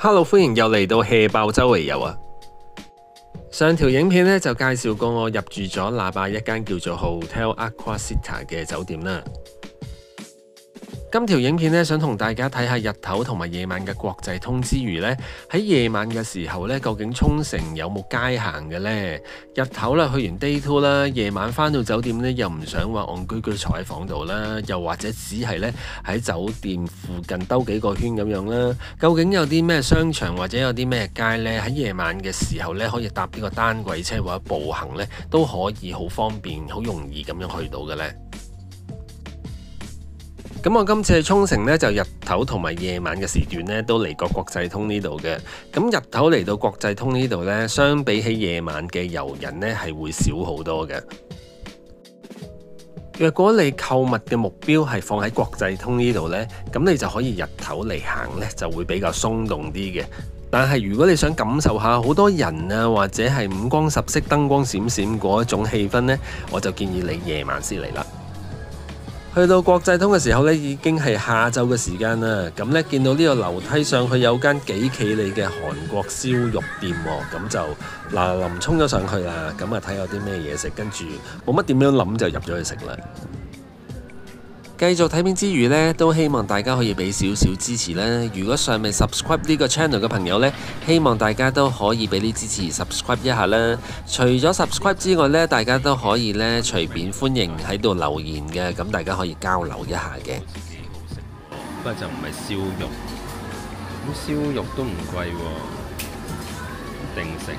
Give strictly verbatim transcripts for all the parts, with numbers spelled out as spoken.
Hello， 歡迎又嚟到 hea 爆周圍遊啊！上條影片咧就介紹過我入住咗喇叭一間叫做 Hotel Aquasita 嘅酒店啦。今條影片咧想同大家睇下日頭同埋夜晚嘅國際通之餘咧，喺夜晚嘅時候咧，究竟沖繩有冇街行嘅呢？日頭啦去完 day two 啦，夜晚返到酒店咧又唔想話戇居居坐喺房度啦，又或者只係咧喺酒店附近兜幾個圈咁樣啦。究竟有啲咩商場或者有啲咩街呢？喺夜晚嘅時候咧可以搭呢個單軌車或者步行咧都可以好方便、好容易咁樣去到嘅呢？咁我今次去沖繩咧，就日頭同埋夜晚嘅時段咧，都嚟過國際通呢度嘅。咁日頭嚟到國際通呢度咧，相比起夜晚嘅遊人咧，係會少好多嘅。若果你購物嘅目標係放喺國際通呢度咧，咁你就可以日頭嚟行咧，就會比較鬆動啲嘅。但係如果你想感受下好多人啊，或者係五光十色、燈光閃閃嗰一種氣氛咧，我就建議你夜晚先嚟啦。去到國際通嘅時候咧，已經係下晝嘅時間啦。咁咧見到呢個樓梯上去有間幾企理嘅韓國燒肉店喎，咁就嗱臨衝咗上去啦。咁啊睇有啲咩嘢食，跟住冇乜點樣諗就入咗去食啦。繼續睇片之餘呢，都希望大家可以俾少少支持啦。如果尚未 subscribe 呢個 channel 嘅朋友呢，希望大家都可以俾啲支持 subscribe 一下啦。除咗 subscribe 之外呢，大家都可以呢隨便歡迎喺度留言嘅，咁大家可以交流一下嘅。 不過就唔係燒肉，咁燒肉都唔貴喎，定食。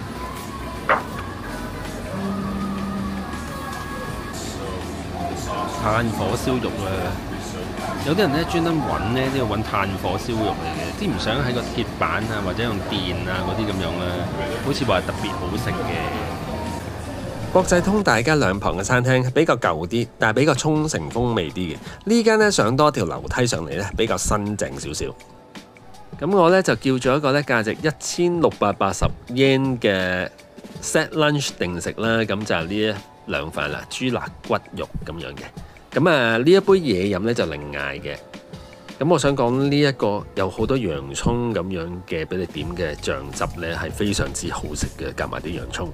炭火燒肉啦，有啲人咧專登揾咧都要揾炭火燒肉嚟嘅，啲唔想喺個鐵板啊或者用電啊嗰啲咁樣啦，好似話特別好食嘅。 國際通大街兩旁嘅餐廳比較舊啲，但係比較沖繩風味啲嘅。呢間咧上多條樓梯上嚟咧比較新淨少少。咁我咧就叫咗一個咧價值一千六百八十 yen 嘅 set lunch 定食啦，咁就係呢一兩塊啦，豬肋骨肉咁樣嘅。咁啊，呢一杯嘢飲咧就另嗌嘅。咁我想講呢一個有好多洋葱咁樣嘅俾你點嘅醬汁咧，係非常之好食嘅，夾埋啲洋葱。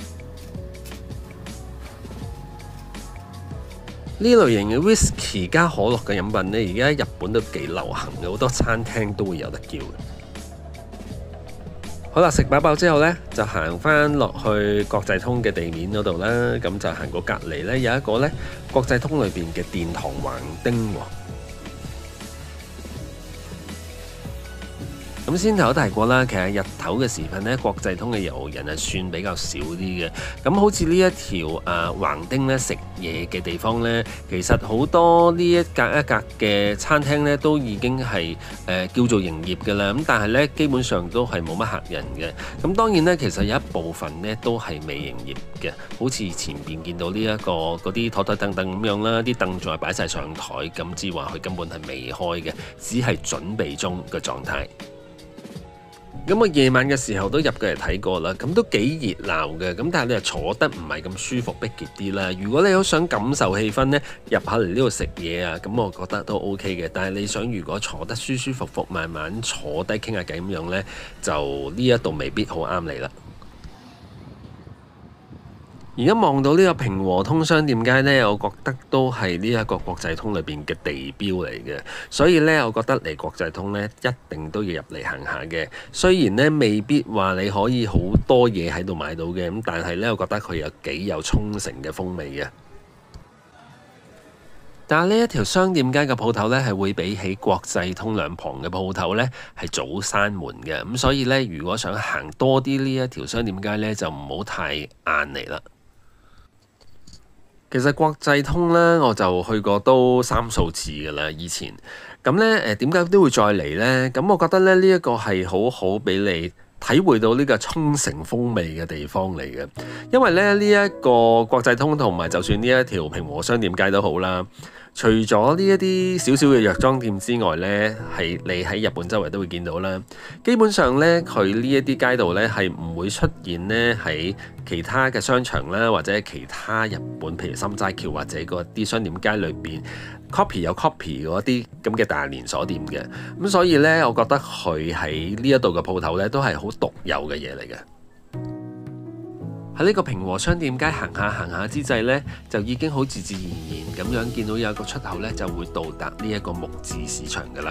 呢類型嘅 whisky 加可樂嘅飲品咧，而家喺日本都幾流行嘅，好多餐廳都會有得叫嘅。好啦，食飽飽之後呢，就行返落去國際通嘅地面嗰度啦。咁就行過隔離呢，有一個呢國際通裏邊嘅殿堂橫丁喎。咁先頭都提過啦，其實日頭嘅時分呢，國際通嘅遊人係算比較少啲嘅。咁好似呢一條誒橫丁呢，食嘢嘅地方呢，其實好多呢一格一格嘅餐廳呢，都已經係誒、呃、叫做營業㗎啦。咁但係呢，基本上都係冇乜客人嘅。咁當然呢，其實有一部分呢都係未營業嘅，好似前邊見到呢、這、一個嗰啲枱枱凳凳咁樣啦，啲凳仲係擺晒上台，咁之話佢根本係未開嘅，只係準備中嘅狀態。咁我夜晚嘅時候都入過嚟睇過啦，咁都幾熱鬧嘅，咁但係你又坐得唔係咁舒服，逼傑啲啦。如果你好想感受氣氛呢，入下嚟呢度食嘢啊，咁我覺得都 OK 嘅。但係你想如果坐得舒舒服服，慢慢坐低傾下偈咁樣呢，就呢一度未必好啱你啦。而家望到呢個平和通商店街呢，我覺得都係呢一個國際通裏邊嘅地標嚟嘅，所以呢，我覺得嚟國際通呢，一定都要入嚟行下嘅。雖然呢，未必話你可以好多嘢喺度買到嘅，咁但係呢，我覺得佢有幾有沖繩嘅風味嘅。但係呢一條商店街嘅鋪頭呢，係會比起國際通兩旁嘅鋪頭呢，係早閂門嘅，咁所以呢，如果想行多啲呢一條商店街呢，就唔好太晏嚟啦。其實國際通呢，我就去過都三數次㗎啦，以前咁呢，誒點解都會再嚟呢？咁我覺得咧呢一個係好好俾你體會到呢個沖繩風味嘅地方嚟嘅，因為咧呢一個國際通同埋就算呢一條平和商店街都好啦， 除咗呢一啲少少嘅藥妝店之外呢，係你喺日本周圍都會見到啦。基本上呢，佢呢一啲街道呢係唔會出現呢喺其他嘅商場啦，或者其他日本譬如心齋橋或者嗰啲商店街裏邊 copy 有 copy 嗰啲咁嘅大連鎖店嘅。咁所以呢，我覺得佢喺呢一度嘅鋪頭呢都係好獨有嘅嘢嚟嘅。喺呢個平和商店街行下行下之際呢，就已經好自自然然咁樣見到有一個出口呢，就會到達呢一個木質市場㗎喇。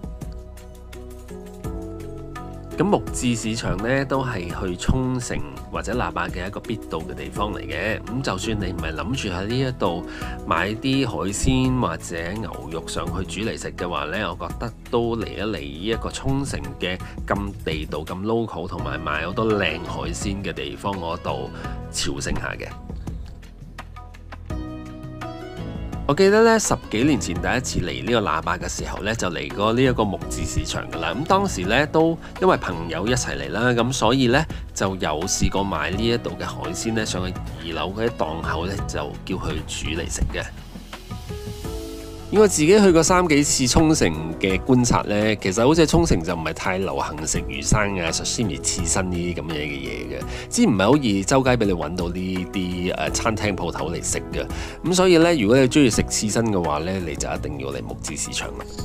咁木質市場呢，都係去沖繩或者那霸嘅一個必到嘅地方嚟嘅。咁就算你唔係諗住喺呢一度買啲海鮮或者牛肉上去煮嚟食嘅話呢，我覺得都嚟一嚟呢一個沖繩嘅咁地道、咁 local 同埋賣好多靚海鮮嘅地方嗰度朝聖下嘅。我記得咧十幾年前第一次嚟呢個那霸嘅時候咧，就嚟過呢一個木質市場噶啦。咁當時咧都因為朋友一齊嚟啦，咁所以咧就有試過買呢一度嘅海鮮咧上去二樓嗰啲檔口咧，就叫佢煮嚟食嘅。因為自己去過三幾次沖繩嘅觀察呢，其實好似沖繩就唔係太流行食魚生啊、sashimi刺身呢啲咁樣嘅嘢嘅，之唔係好易周街俾你揾到呢啲誒餐廳鋪頭嚟食嘅。咁所以呢，如果你中意食刺身嘅話呢，你就一定要嚟木質市場啦。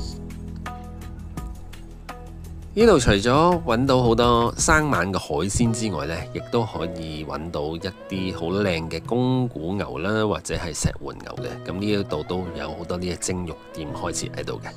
呢度除咗揾到好多生猛嘅海鮮之外呢，亦都可以揾到一啲好靚嘅宮古牛啦，或者係石垣牛嘅。咁呢一度都有好多呢啲蒸肉店開設喺度嘅。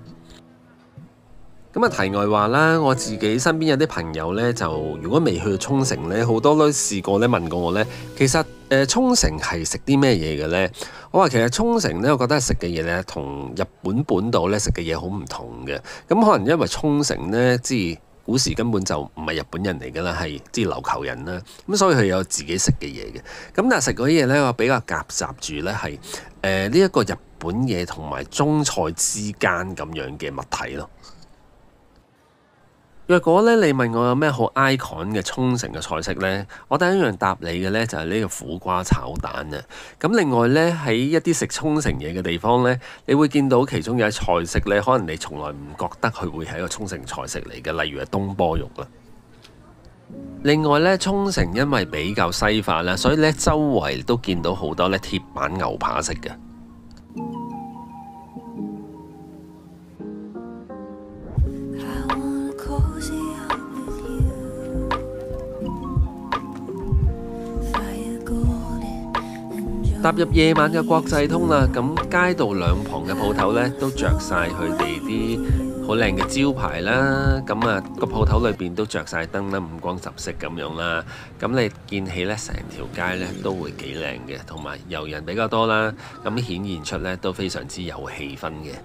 咁啊，題外話啦，我自己身邊有啲朋友呢，就如果未去沖繩呢，好多都試過咧問過我呢，其實誒沖繩係食啲咩嘢嘅呢？我話其實沖繩呢，我覺得食嘅嘢呢，同日本本島呢食嘅嘢好唔同嘅。咁可能因為沖繩呢，即係古時根本就唔係日本人嚟㗎啦，係即係琉球人啦。咁所以佢有自己食嘅嘢嘅。咁但係食嗰啲嘢呢，我比較夾雜住呢係誒呢一個日本嘢同埋中菜之間咁樣嘅物體咯。若果咧你問我有咩好 icon 嘅沖繩嘅菜式呢？我第一樣答你嘅呢就係呢個苦瓜炒蛋啊！咁另外呢，喺一啲食沖繩嘢嘅地方呢，你會見到其中有啲菜式呢，可能你從來唔覺得佢會係一個沖繩菜式嚟嘅，例如係東坡肉啦。另外呢，沖繩因為比較西化啦，所以呢周圍都見到好多呢鐵板牛扒食嘅。踏入夜晚嘅國際通啦，咁街道兩旁嘅鋪頭呢都着晒佢哋啲好靚嘅招牌啦，咁啊個鋪頭裏邊都着晒燈啦，五光十色咁樣啦，咁你見起呢成條街呢都會幾靚嘅，同埋遊人比較多啦，咁顯現出呢都非常之有氣氛嘅。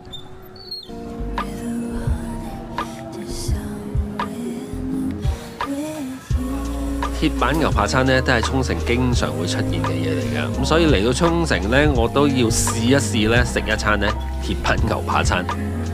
鐵板牛扒餐呢都係沖繩經常會出現嘅嘢嚟㗎，咁所以嚟到沖繩呢，我都要試一試呢食一餐呢鐵板牛扒餐。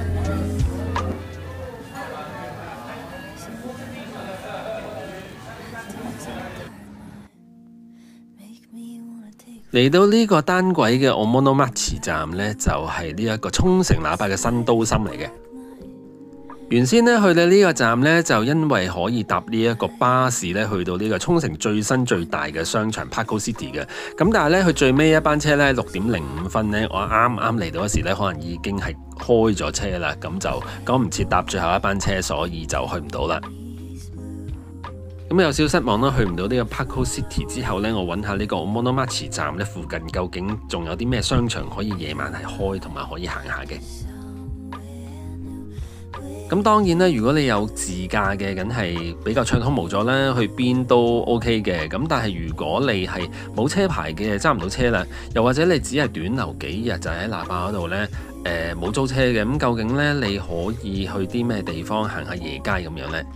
嚟到呢個單軌嘅 Omonomachi 站呢，就係呢一個沖繩那霸嘅新都心嚟嘅。原先咧去到呢個站呢，就因為可以搭呢一個巴士咧去到呢個沖繩最新最大嘅商場 Parco City 嘅。咁但係呢，佢最尾一班車呢，六點零五分呢，我啱啱嚟到嗰時咧，可能已經係開咗車啦，咁就趕唔切搭最後一班車，所以就去唔到啦。咁有少少失望啦，去唔到呢個 Parco City 之後呢，我揾下呢個 Omonomachi 站呢附近究竟仲有啲咩商場可以夜晚係開同埋可以行下嘅。咁當然啦，如果你有自駕嘅，梗係比較暢通無阻啦，去邊都 OK 嘅。咁但係如果你係冇車牌嘅，揸唔到車啦，又或者你只係短留幾日就喺那霸嗰度呢，誒、呃、冇租車嘅，咁究竟呢，你可以去啲咩地方行下夜街咁樣呢？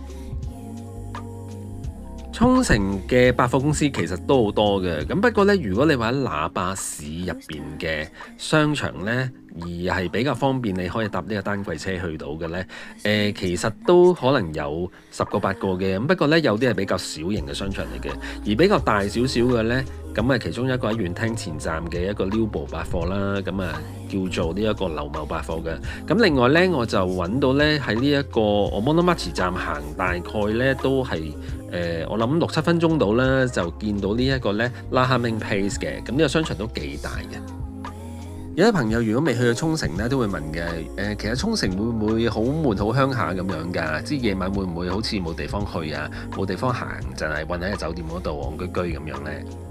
沖繩嘅百貨公司其實都好多嘅，咁不過呢，如果你話喺那霸市入邊嘅商場呢， 而係比較方便你可以搭呢個單軌車去到嘅呢，誒、呃、其實都可能有十個八個嘅。不過呢，有啲係比較小型嘅商場嚟嘅，而比較大少少嘅呢，咁啊其中一個喺園廳前站嘅一個 Liubo 百貨啦，咁啊叫做呢一個劉某百貨嘅。咁另外呢，我就揾到呢喺呢一個 Omonomachi 站行大概呢都係誒、呃、我諗六七分鐘到啦，就見到呢一個呢 Rahaming Place 嘅。咁呢個商場都幾大嘅。有啲朋友如果未去過沖繩咧，都會問嘅誒、呃，其實沖繩會唔會好悶、好鄉下咁樣㗎？即係夜晚會唔會好似冇地方去啊、冇地方行，就係韞喺個酒店嗰度戇居居咁樣呢？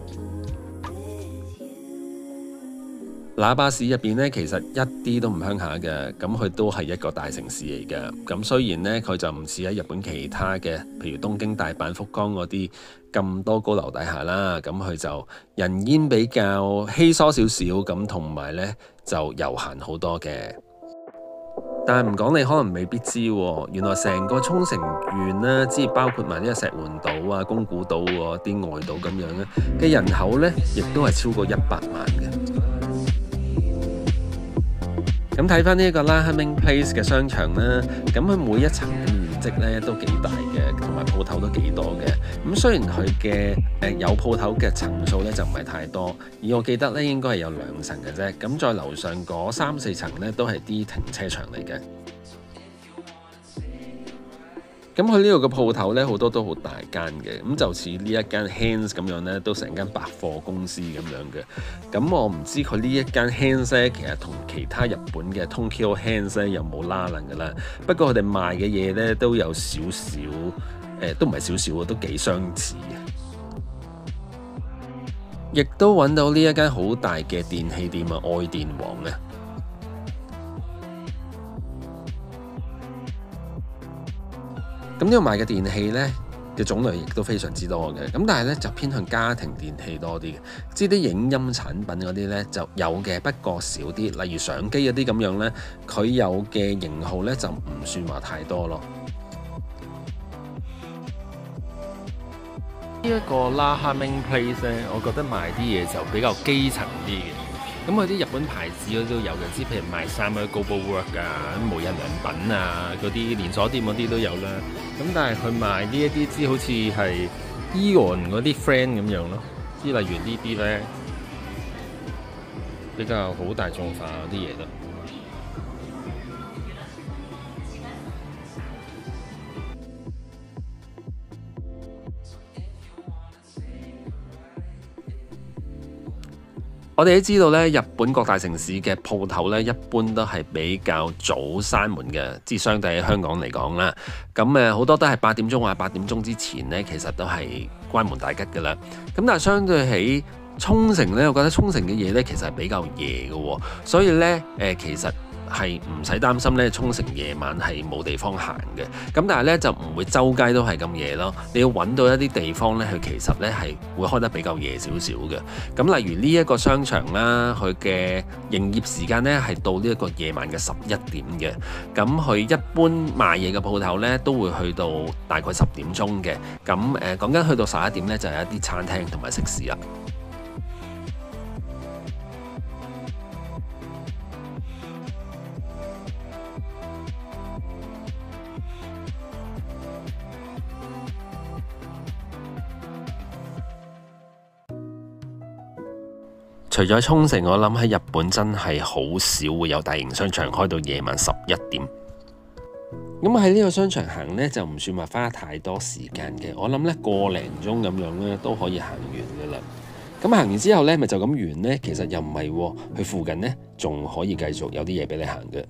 那霸市入邊咧，其實一啲都唔鄉下嘅，咁佢都係一個大城市嚟嘅。咁雖然呢，佢就唔似喺日本其他嘅，譬如東京、大阪、福岡嗰啲咁多高樓大廈啦，咁佢就人煙比較稀疏少少，咁同埋呢就悠閒好多嘅。但係唔講你可能未必知喎，原來成個沖繩縣呢，即係包括埋呢個石垣島啊、宮古島嗰啲外島咁樣咧嘅人口呢，亦都係超過一百萬嘅。咁睇翻呢一個 Rahaming Place 嘅商場啦，咁佢每一層嘅面積咧都幾大嘅，同埋鋪頭都幾多嘅。咁雖然佢嘅誒有鋪頭嘅層數咧就唔係太多，而我記得咧應該係有兩層嘅啫。咁再樓上嗰三四層咧都係啲停車場嚟嘅。咁佢呢度嘅鋪頭咧好多都好大間嘅，咁就似呢一間 Hands 咁樣咧，都成間百貨公司咁樣嘅。咁我唔知佢呢一間 Hands 咧，其實同其他日本嘅 Tokyo Hands 咧有冇拉楞㗎啦。不過佢哋賣嘅嘢咧都有少少，誒、呃、都唔係少少啊，都幾相似嘅。亦都揾到呢一間好大嘅電器店啊，愛電王啊。咁呢度賣嘅電器呢嘅種類亦都非常之多嘅，咁但係呢就偏向家庭電器多啲嘅，即係啲影音產品嗰啲呢就有嘅，不過少啲。例如相機嗰啲咁樣呢，佢有嘅型號呢就唔算話太多咯。呢一個 Rahaming Place 呢，我覺得賣啲嘢就比較基層啲嘅。咁佢啲日本牌子都有嘅，即係譬如賣衫嗰啲 GoBoWork 啊、無印良品啊嗰啲連鎖店嗰啲都有啦。咁但係佢賣呢一啲，即好似係 Eon 嗰啲 friend 咁樣咯。即例如呢啲咧比較好大眾化嗰啲嘢咯。我哋都知道咧，日本各大城市嘅鋪頭咧，一般都係比較早閂門嘅，即係相對喺香港嚟講啦。咁誒好多都係八點鐘或八點鐘之前咧，其實都係關門大吉㗎啦。咁但係相對起沖繩咧，我覺得沖繩嘅嘢咧其實係比較夜嘅喎，所以咧誒、呃、其實係唔使擔心咧，沖繩夜晚係冇地方行嘅。咁但係咧就唔會周街都係咁夜咯。你要揾到一啲地方咧，佢其實咧係會開得比較夜少少嘅。咁例如呢一個商場啦，佢嘅營業時間咧係到呢一個夜晚嘅十一點嘅。咁佢一般賣嘢嘅鋪頭咧都會去到大概十點鐘嘅。咁誒講緊去到十一點咧就係一啲餐廳同埋食肆啦。除咗沖繩，我諗喺日本真係好少會有大型商場開到夜晚十一點。咁喺呢個商場行呢，就唔算話花太多時間嘅。我諗呢個零鐘咁樣呢都可以行完噶啦。咁行完之後呢，咪就咁完呢？其實又唔係喎，去附近呢，仲可以繼續有啲嘢俾你行嘅。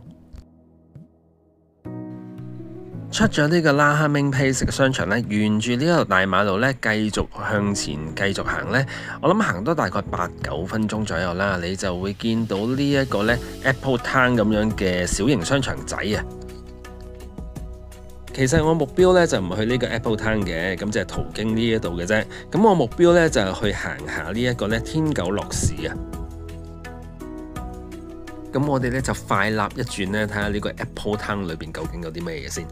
出咗呢個 Rahaming Place 嘅商場呢，沿住呢條大馬路呢，繼續向前繼續行呢，我諗行多大概八九分鐘左右啦，你就會見到呢一個呢 Apple Town 咁樣嘅小型商場仔啊。其實我目標呢，就唔係去呢個 Apple Town 嘅，咁就係途經呢一度嘅啫。咁我目標呢，就係去行下呢一個呢天九落市啊。咁我哋呢，就快立一轉呢，睇下呢個 Apple Town 裏邊究竟有啲咩嘢先。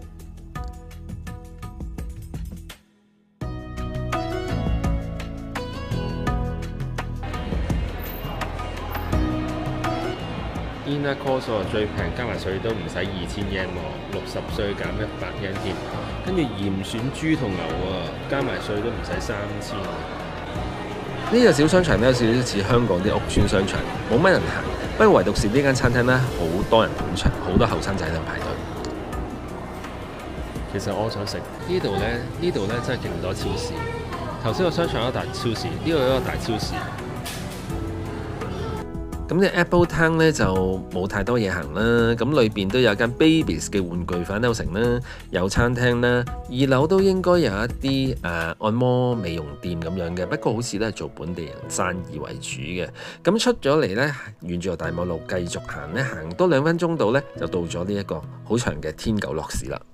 Inner Course 喎，最平加埋稅都唔使二千 yen 喎，六十歲減一百 yen 添。跟住嚴選豬同牛喎，加埋稅都唔使三千。 呢個小商場咧有少少似香港啲屋村商場，冇乜人行。不過唯獨是呢間餐廳咧，好多人捧場，好多後生仔喺度排隊。 其實我想食呢度咧，呢度咧真係勁多超市。頭先個商場有一大超市，呢度有一個大超市。 咁啲 Apple Town 咧就冇太多嘢行啦，咁裏邊都有間 Babies 嘅玩具反斗城啦，有餐廳啦，二樓都應該有一啲誒、呃、按摩美容店咁樣嘅，不過好似都係做本地人生意為主嘅。咁出咗嚟呢，沿住大馬路繼續行呢，行多兩分鐘到呢，就到咗呢一個好長嘅天九樂市啦。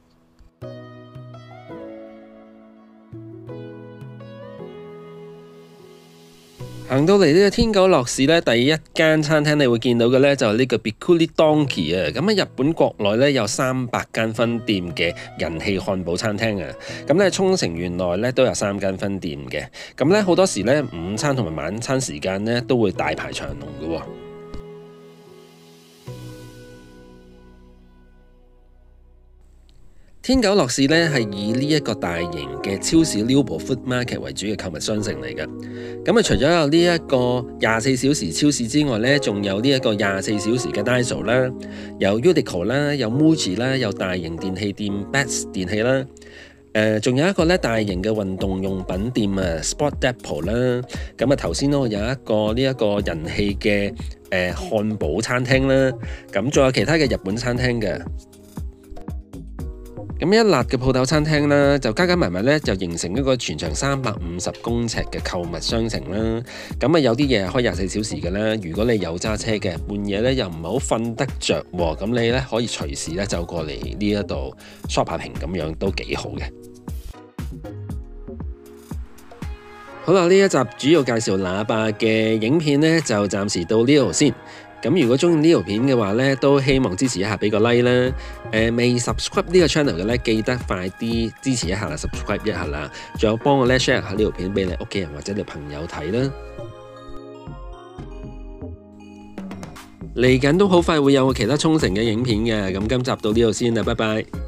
行到嚟呢個天九樂市咧，第一間餐廳你會見到嘅咧就係呢個 Bikuri Donkey 啊！咁喺日本國內咧有三百間分店嘅人氣漢堡餐廳啊！咁咧沖繩縣內咧都有三間分店嘅，咁咧好多時咧午餐同埋晚餐時間咧都會大排長龍嘅喎。天九樂市咧係以呢一個大型嘅超市 Liobo Food Market 為主嘅購物商城嚟嘅。咁啊，除咗有呢一個廿四小時超市之外咧，仲有呢一個廿四小時嘅 Daiso 啦，有 Uniqlo 啦，有 Muji 啦，有大型電器店 Best 電器啦。誒、呃，仲有一個咧大型嘅運動用品店啊 Sport Depot 啦。咁啊，頭先都有一個呢一個人氣嘅誒漢堡餐廳啦。咁仲有其他嘅日本餐廳嘅。咁一辣嘅鋪頭餐廳啦，就加加埋埋咧，就形成一個全長三百五十公尺嘅購物商城啦。咁啊，有啲嘢係開廿四小時嘅啦。如果你有揸車嘅，半夜咧又唔係好瞓得着喎，咁你咧可以隨時咧就過嚟呢一度 shopping 咁樣都幾好嘅。好啦，呢一集主要介紹喇叭嘅影片咧，就暫時到呢度先。咁如果中意呢條片嘅話咧，都希望支持一下，俾個 like 啦。誒、呃，未 subscribe 呢個 channel 嘅咧，記得快啲支持一下 subscribe 一下啦。仲有幫我咧 share 下呢條片俾你屋企人或者你朋友睇啦。嚟緊都好快會有其他沖繩嘅影片嘅，咁今集到呢度先啦，拜拜。